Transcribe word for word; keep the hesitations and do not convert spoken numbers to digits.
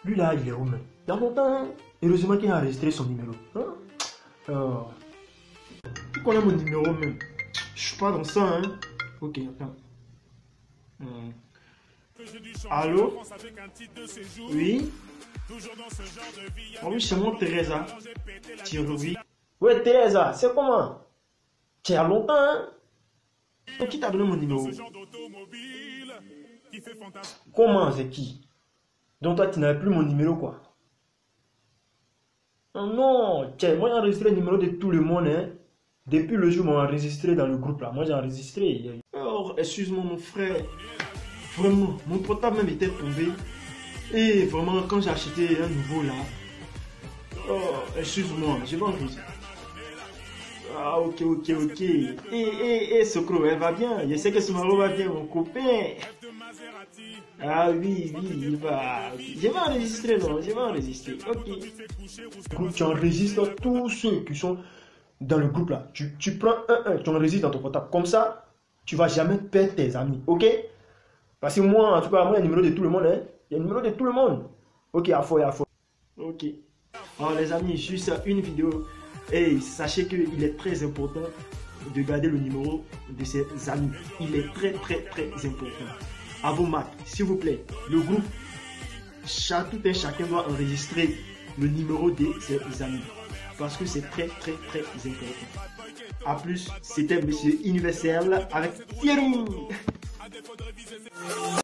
Lui là, il est où même? Il y a longtemps, hein? Heureusement qu'il a enregistré son numéro. Hein? Euh, tu connais mon numéro même? Je suis pas dans ça, hein? Ok, attends. Hmm. Allô? Oui? Oh oui, c'est moi, Teresa. Thierry. Ouais, Teresa, c'est comment? Tu as longtemps, hein? Donc, qui t'a donné mon numéro? Comment, c'est qui? Donc, toi, tu n'avais plus mon numéro, quoi? Oh non, tiens, moi, j'ai enregistré le numéro de tout le monde, hein? Depuis le jour où on a enregistré dans le groupe, là. Moi, j'ai enregistré. Oh, excuse-moi, mon frère. Vraiment, mon portable même était tombé. Et vraiment, quand j'ai acheté un nouveau, là. Oh, excuse-moi, je vais enregistrer. Ah, ok, ok, ok. Et, et, et, Sokro, elle va bien. Je sais que Sumaro va bien, mon copain. Ah oui, oui, il va. Je vais enregistrer, non, je vais enregistrer. Ok. Écoute, tu enregistres tous ceux qui sont dans le groupe là. Tu, tu prends un, un, tu enregistres dans ton portable. Comme ça, tu vas jamais perdre tes amis. Ok? Parce que moi, en tout cas, moi, il y a le numéro de tout le monde. Hein. Il y a le numéro de tout le monde. Ok, à fond, à fond. Ok. Alors, les amis, juste une vidéo. Et sachez qu'il est très important de garder le numéro de ses amis. Il est très, très, très important. À vos marques, s'il vous plaît. Le groupe, chaque, tout un chacun doit enregistrer le numéro de ses amis. Parce que c'est très, très, très important. A plus, c'était Monsieur Universel avec Thierry.